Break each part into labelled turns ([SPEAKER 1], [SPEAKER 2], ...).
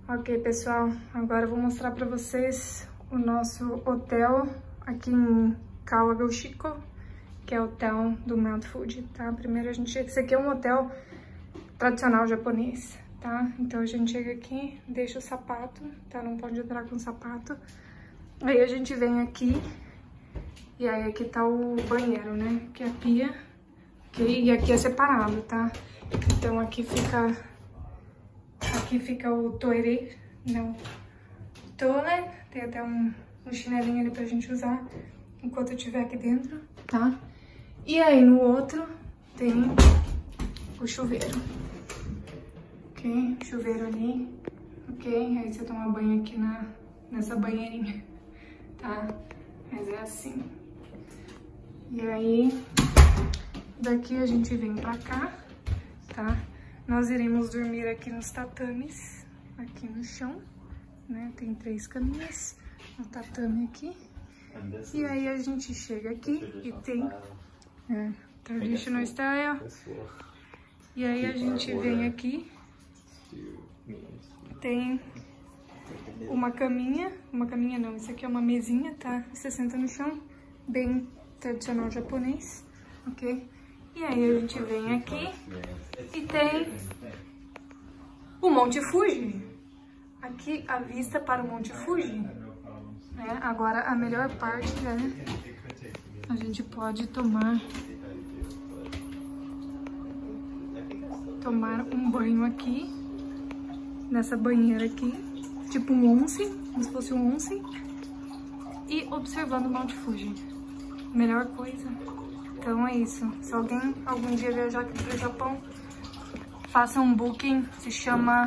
[SPEAKER 1] Ok, pessoal, agora eu vou mostrar pra vocês o nosso hotel aqui em Kawaguchiko, que é o hotel do Mount Fuji, tá? Primeiro a gente chega, esse aqui é um hotel tradicional japonês, tá? Então a gente chega aqui, deixa o sapato, tá? Não pode entrar com sapato. Aí a gente vem aqui, e aí aqui tá o banheiro, né? Aqui é a pia, ok? E aqui é separado, tá? Então aqui fica o toire, não, toilet, tem até um chinelinho ali pra gente usar enquanto eu estiver aqui dentro, tá? E aí no outro tem o chuveiro, ok? Chuveiro ali, ok? Aí você toma banho aqui nessa banheirinha, tá? Mas é assim. E aí, daqui a gente vem pra cá, tá? Nós iremos dormir aqui nos tatames, aqui no chão, né? Tem 3 caminhas no tatame aqui. E aí a gente chega aqui e tem traditional style. E aí a gente vem aqui, tem uma caminha não, isso aqui é uma mesinha, tá? Você senta no chão, bem tradicional japonês, ok? E aí a gente vem aqui e tem o Monte Fuji. Aqui a vista para o Monte Fuji, né? Agora a melhor parte é a gente pode tomar um banho aqui, nessa banheira aqui, tipo um onsen, como se fosse um onsen, e observando o Monte Fuji. Melhor coisa. Então é isso. Se alguém algum dia viajar aqui pro Japão, faça um booking, se chama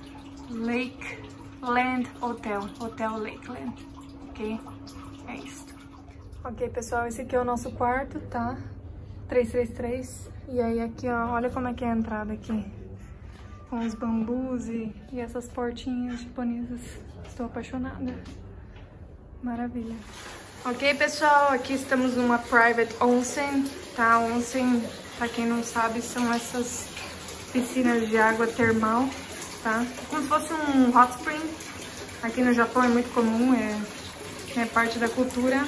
[SPEAKER 1] Lakeland Hotel, Hotel Lakeland, ok? É isso. Ok, pessoal, esse aqui é o nosso quarto, tá? 333. E aí aqui, ó, olha como é que é a entrada aqui. Com os bambus e essas portinhas japonesas. Estou apaixonada. Maravilha. Ok, pessoal, aqui estamos numa private onsen, tá? Onsen, pra quem não sabe, são essas piscinas de água termal, tá? Como se fosse um hot spring. Aqui no Japão é muito comum, é parte da cultura.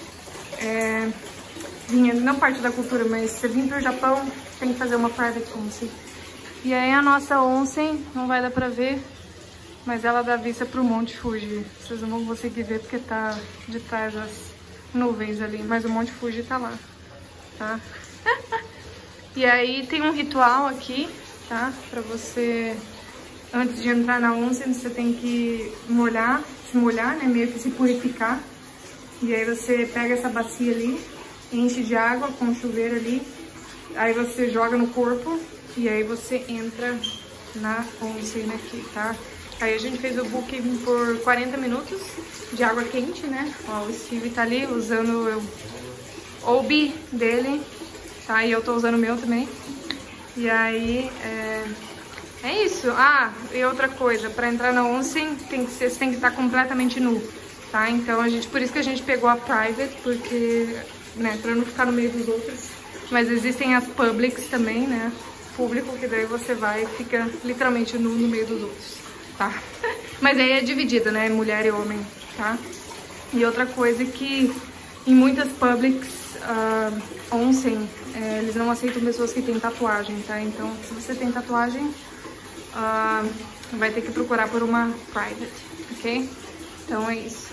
[SPEAKER 1] Não parte da cultura, mas se vir pro Japão, tem que fazer uma private onsen. E aí a nossa onsen, não vai dar pra ver, mas ela dá vista pro Monte Fuji. Vocês não vão conseguir ver porque tá de trás das nuvens ali, mas o Monte Fuji tá lá, tá? E aí tem um ritual aqui, tá? Pra você, antes de entrar na onsen, você tem que se molhar, né? Meio que se purificar. E aí você pega essa bacia ali, enche de água com o chuveiro ali, aí você joga no corpo e aí você entra na onsen aqui, tá? Aí a gente fez o booking por 40 minutos de água quente, né? Ó, o Steve tá ali usando o Obi dele, tá? E eu tô usando o meu também. E aí, é isso. Ah, e outra coisa, pra entrar na onsen, você tem que estar completamente nu, tá? Então, por isso que a gente pegou a private, porque, né, pra não ficar no meio dos outros. Mas existem as publics também, né? Público, que daí você vai e fica literalmente nu no meio dos outros, tá? Mas aí é dividido, né? Mulher e homem, tá? E outra coisa é que em muitas publics, onsen, eles não aceitam pessoas que têm tatuagem, tá? Então, se você tem tatuagem, vai ter que procurar por uma private, ok? Então é isso.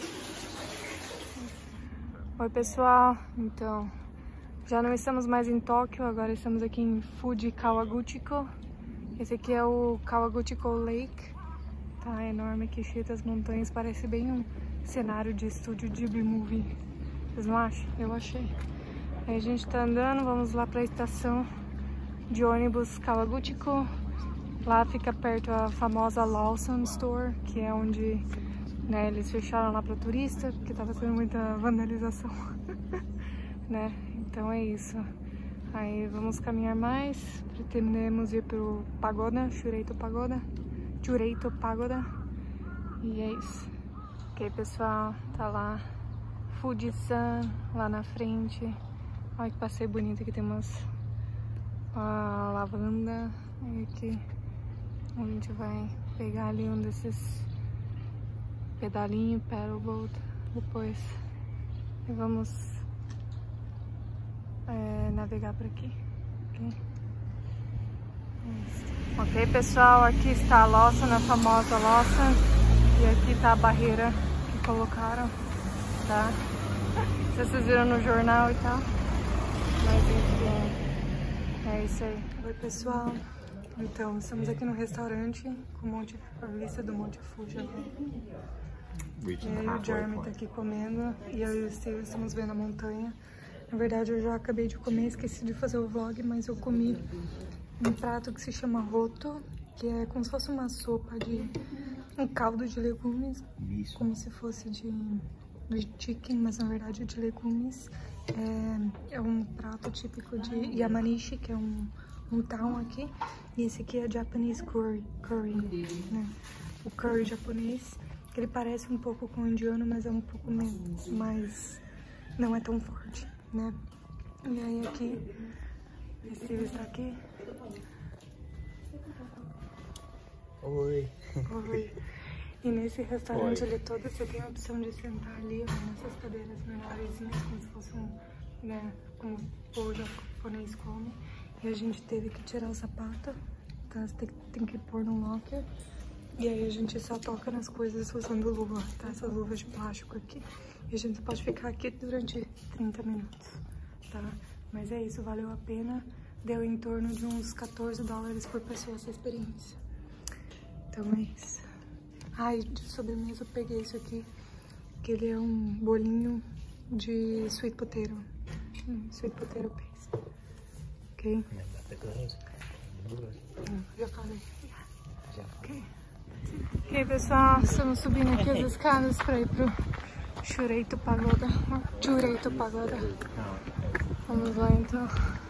[SPEAKER 1] Oi, pessoal. Então, já não estamos mais em Tóquio, agora estamos aqui em Fuji Kawaguchiko. Esse aqui é o Kawaguchiko Lake. Tá enorme aqui, cheio das montanhas. Parece bem um cenário de estúdio Ghibli Movie. Vocês não acham? Eu achei. Aí a gente tá andando, vamos lá pra estação de ônibus Kawaguchiko. Lá fica perto a famosa Lawson Store, que é onde, né, eles fecharam lá pra turista, porque tava tendo muita vandalização, né? Então é isso. Aí vamos caminhar mais, pretendemos ir pro Pagoda, Chureito Pagoda. E é isso. Ok, pessoal, tá lá Fuji-san lá na frente. Olha que passeio bonito, aqui tem umas lavanda. E aqui A gente vai pegar ali um desses pedalinhos, paddleboat, depois e vamos navegar por aqui. Ok, pessoal, aqui está a Lawson, a famosa Lawson, e aqui está a barreira que colocaram, tá? Não sei se vocês viram no jornal e tal, mas enfim, é isso aí. Oi, pessoal, então estamos aqui no restaurante com a vista do Monte Fuji. E aí o Jeremy tá aqui comendo e eu e o Steve estamos vendo a montanha. Na verdade eu já acabei de comer, esqueci de fazer o vlog, mas eu comi um prato que se chama roto, que é como se fosse uma sopa de um caldo de legumes, como se fosse de chicken, mas na verdade é de legumes. É um prato típico de Yamanishi, que é um town aqui, e esse aqui é Japanese curry, né? O curry japonês, que ele parece um pouco com o indiano, mas é um pouco menos, mas não é tão forte, né? E aí aqui, o Steve está aqui.
[SPEAKER 2] Oi.
[SPEAKER 1] Oi. E nesse restaurante ele todo, você tem a opção de sentar ali, ó, nessas cadeiras menorzinhas, como se fosse como o povo japonês come. E a gente teve que tirar o sapato, tá? Você tem que pôr no locker. E aí a gente só toca nas coisas usando luva, tá? Essas luvas de plástico aqui. E a gente pode ficar aqui durante 30 minutos, tá? Mas é isso, valeu a pena. Deu em torno de uns $14 por pessoa essa experiência. Então é isso. Ai, de sobremesa eu peguei isso aqui, que ele é um bolinho de sweet potato. Sweet potato paste. Ok? Já falei. Ok. Ok, pessoal, estamos subindo aqui as escadas para ir pro Chureito Pagoda. Vamos lá então.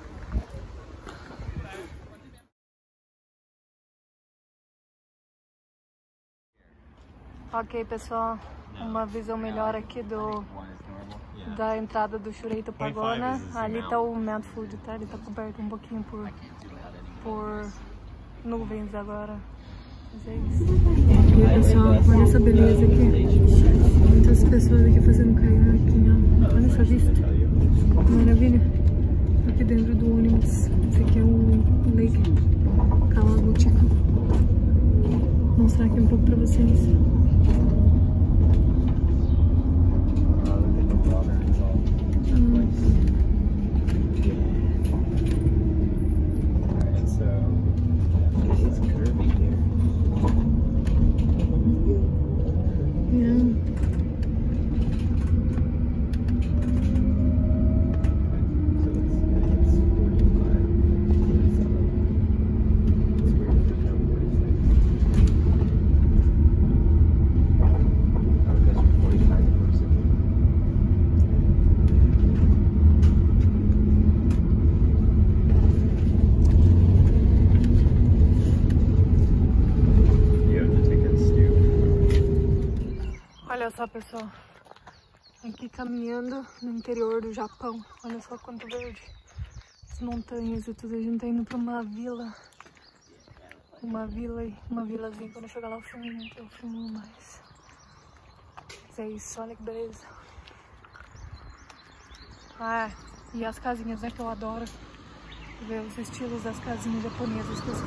[SPEAKER 1] Ok, pessoal, uma visão melhor aqui da entrada do Chureito Pagoda. Ali tá o Mount Fuji, tá? Ele tá coberto um pouquinho por nuvens agora. Mas é isso. Ok, pessoal, olha essa beleza aqui. Muitas pessoas aqui fazendo caiaque, ó. Olha essa vista. Maravilha. Aqui dentro do ônibus. Esse aqui é o Lake Kawaguchiko. Vou mostrar aqui um pouco pra vocês. Olha só, pessoal, aqui caminhando no interior do Japão, olha só quanto verde, as montanhas e tudo. A gente tá indo pra uma vilazinha. Quando eu chegar lá eu filmo mais. Mas é isso, olha que beleza. Ah, e as casinhas, né, que eu adoro ver os estilos das casinhas japonesas, com esse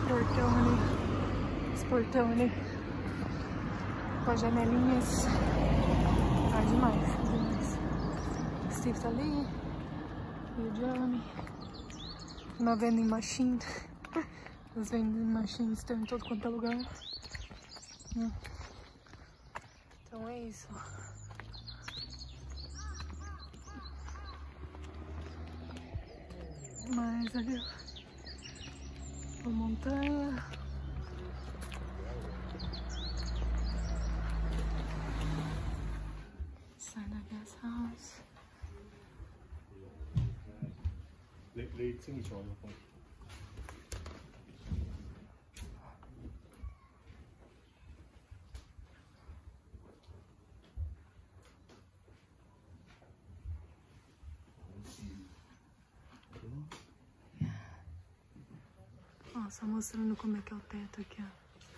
[SPEAKER 1] portão ali, com as janelinhas. Ah, demais. O Steve tá ali, e o Jeremy. Uma vending machine. As vending machines estão em todo quanto é lugar. Então é isso. Mas ali, ó, a montanha. Sai da guest house. Ó, só mostrando como é que é o teto aqui, ó.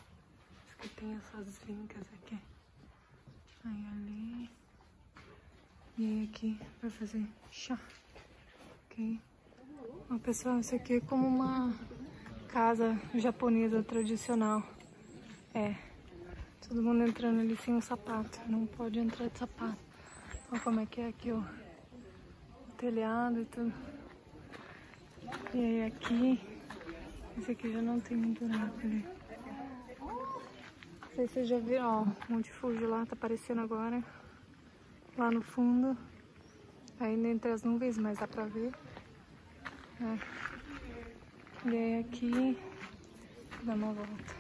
[SPEAKER 1] tem essas vincas aqui. Aí ali. E aí aqui pra fazer chá. Ok? Ó, pessoal, isso aqui é como uma casa japonesa tradicional. É. Todo mundo entrando ali sem um sapato. Não pode entrar de sapato. Olha como é que é aqui, ó. O telhado e tudo. E aí aqui. Esse aqui já não tem muito nada ali. Não sei se vocês já viram, ó. Monte Fuji lá, tá aparecendo agora. Lá no fundo. Ainda entre as nuvens, mas dá pra ver. É. E aí aqui. Dá uma volta.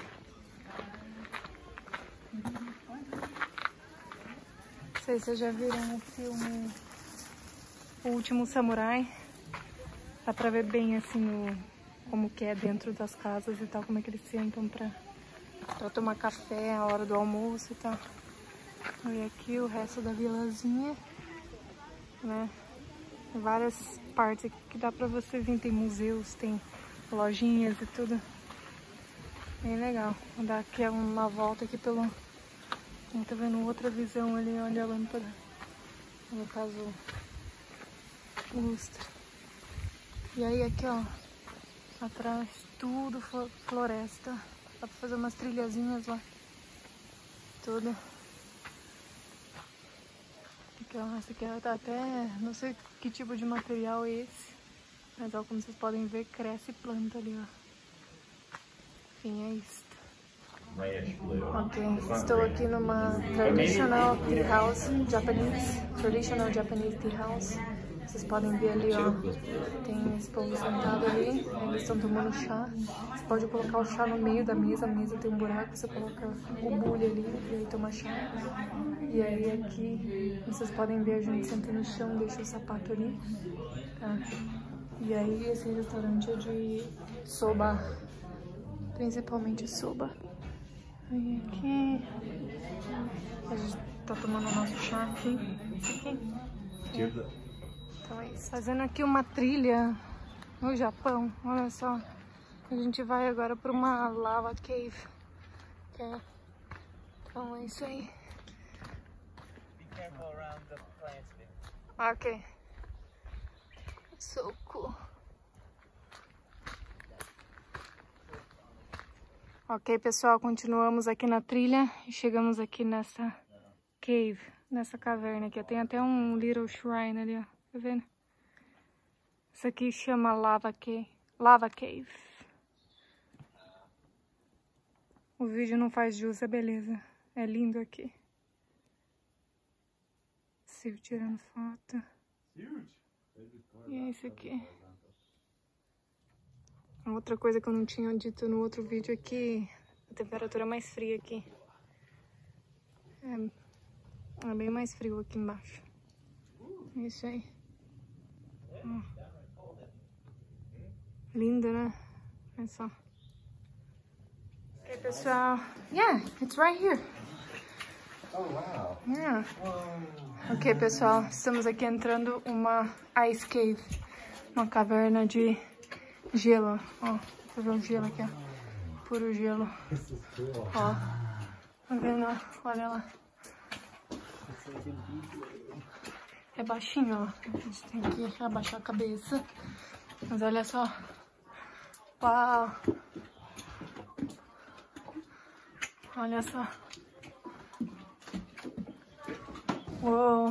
[SPEAKER 1] Não sei se vocês já viram o filme O Último Samurai. Dá pra ver bem assim como que é dentro das casas e tal, como é que eles sentam pra tomar café a hora do almoço e tal. E aqui o resto da vilazinha, né? Várias partes aqui que dá pra você vir, tem museus, tem lojinhas e tudo. Bem legal. Vou dar aqui uma volta aqui pelo... Tá vendo outra visão ali, olha a lâmpada. No caso, o lustre. E aí aqui, ó, atrás tudo floresta. Dá pra fazer umas trilhazinhas lá. Tudo. Aqui, ó, essa aqui tá até... Não sei que tipo de material é esse. Mas ó, como vocês podem ver, cresce planta ali, ó. Enfim, é isso. Ok, estou aqui numa traditional tea house, traditional Japanese tea house. Vocês podem ver ali, ó, tem esse povo sentado ali, eles estão tomando chá. Você pode colocar o chá no meio da mesa, a mesa tem um buraco, você coloca o bule ali e aí toma chá. E aí aqui, vocês podem ver a gente sentando no chão, deixa o sapato ali, tá? E aí esse restaurante é de soba, principalmente soba. Aí aqui, a gente tá tomando o nosso chá aqui. Então é isso. Fazendo aqui uma trilha no Japão, olha só. A gente vai agora para uma lava cave. Okay. Então é isso aí. Ok. So cool. Ok, pessoal, continuamos aqui na trilha e chegamos aqui nessa cave, nessa caverna aqui. Tem até um little shrine ali, ó. Tá vendo? Isso aqui chama Lava Cave. O vídeo não faz jus à beleza. É lindo aqui. Silvio tirando foto. E é isso aqui. Outra coisa que eu não tinha dito no outro vídeo é que a temperatura é mais fria aqui. É bem mais frio aqui embaixo. É isso aí. Lindo, né? Olha só. Ok, pessoal. Yeah, it's right here.
[SPEAKER 2] Oh, wow.
[SPEAKER 1] Yeah. Ok, pessoal. Estamos aqui entrando uma ice cave. Uma caverna de gelo. Ó, você vê o gelo aqui, ó. Puro gelo. Ó. Tá vendo? Olha lá. É baixinho, ó. A gente tem que abaixar a cabeça. Mas olha só. Uau! Olha só. Uou!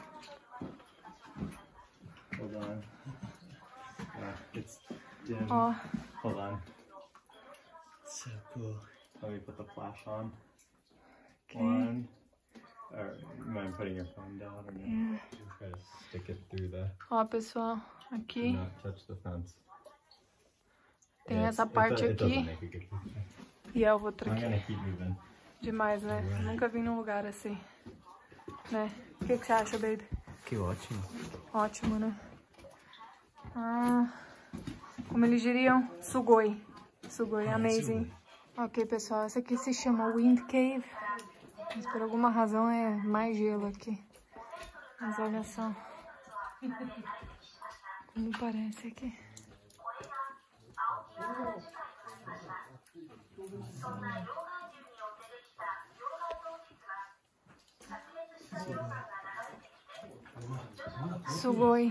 [SPEAKER 2] Hold on. It's dim.
[SPEAKER 1] Ó.
[SPEAKER 2] Hold on. So cool. Let me put the flash on.
[SPEAKER 1] Okay.
[SPEAKER 2] One. Or you mind putting your phone down or no?
[SPEAKER 1] Yeah.
[SPEAKER 2] Try to stick it through the...
[SPEAKER 1] Ó, pessoal,
[SPEAKER 2] Do
[SPEAKER 1] aqui
[SPEAKER 2] not touch the fence.
[SPEAKER 1] tem
[SPEAKER 2] Yeah,
[SPEAKER 1] essa
[SPEAKER 2] it
[SPEAKER 1] parte
[SPEAKER 2] doesn't
[SPEAKER 1] aqui
[SPEAKER 2] make a good picture.
[SPEAKER 1] e a outra
[SPEAKER 2] I'm
[SPEAKER 1] aqui.
[SPEAKER 2] gonna keep moving.
[SPEAKER 1] Demais, né? Nunca vim num lugar assim, né? O que você acha, baby?
[SPEAKER 2] Que ótimo.
[SPEAKER 1] Ótimo, né? Como eles diriam, sugoi. Sugoi, amazing. Ok, pessoal, essa aqui se chama Wind Cave. Mas por alguma razão é mais gelo aqui. Mas olha só como parece aqui. Sugoi.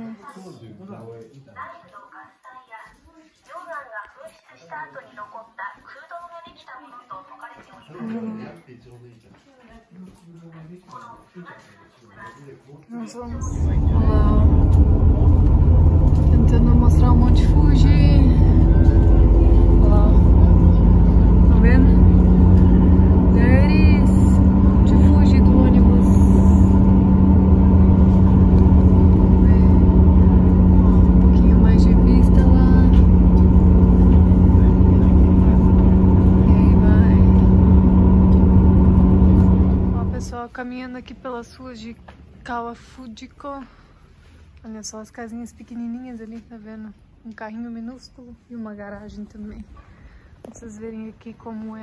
[SPEAKER 1] Nós vamos lá tentando mostrar o Monte Fuji. Lá, tá vendo? There it is. Monte Fuji do ônibus. Vamos ver. Ó, um pouquinho mais de vista lá. E aí vai. Ó, pessoal, caminhando aqui pelas ruas de Kawafujiko. Olha só as casinhas pequenininhas ali, tá vendo? Um carrinho minúsculo e uma garagem também. Pra vocês verem aqui como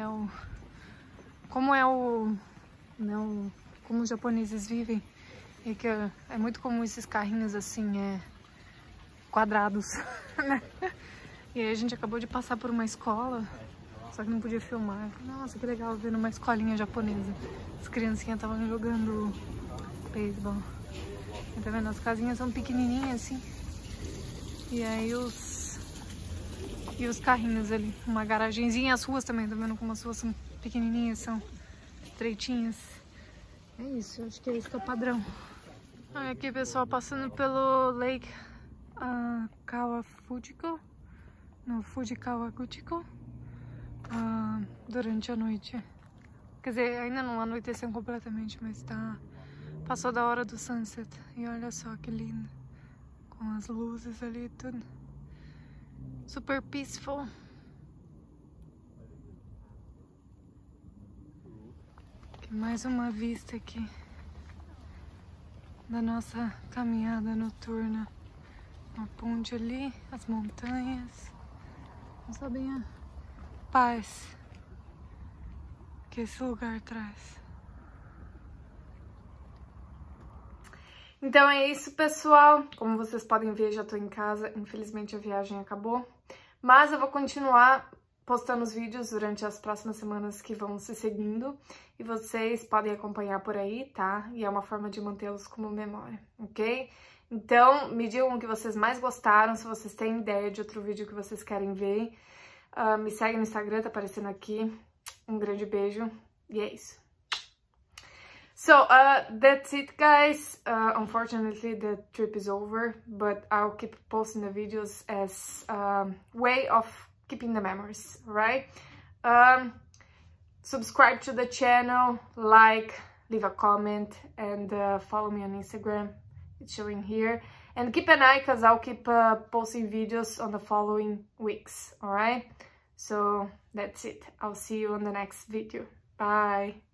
[SPEAKER 1] os japoneses vivem. E que é muito comum esses carrinhos assim, quadrados, né? E aí a gente acabou de passar por uma escola, só que não podia filmar. Nossa, que legal ver numa escolinha japonesa. As criancinhas estavam jogando beisebol. Tá vendo? As casinhas são pequenininhas assim. E aí os carrinhos ali. Uma garagenzinha. As ruas também, tá vendo como as ruas são pequenininhas, são estreitinhas. É isso, eu acho que esse que é o padrão. Olha aqui, pessoal, passando pelo Lake Kawafujiko. No Fujikawaguchiko. Durante a noite. Quer dizer, ainda não anoiteceu completamente, mas passou da hora do sunset. E olha só que lindo. Com as luzes ali e tudo. Super peaceful. Aqui mais uma vista aqui da nossa caminhada noturna. Uma ponte ali, as montanhas. Não sabem a paz que esse lugar traz. Então é isso, pessoal. Como vocês podem ver, já tô em casa. Infelizmente a viagem acabou. Mas eu vou continuar postando os vídeos durante as próximas semanas que vão se seguindo. E vocês podem acompanhar por aí, tá? E é uma forma de mantê-los como memória, ok? Então, me digam o que vocês mais gostaram. Se vocês têm ideia de outro vídeo que vocês querem ver. Me segue no Instagram, tá aparecendo aqui. Um grande beijo. E é isso. So, that's it, guys. Unfortunately, the trip is over, but I'll keep posting the videos as a way of keeping the memories, right? Subscribe to the channel, like, leave a comment, and follow me on Instagram. It's showing here. And keep an eye, because I'll keep posting videos on the following weeks, alright? So, that's it. I'll see you on the next video. Bye!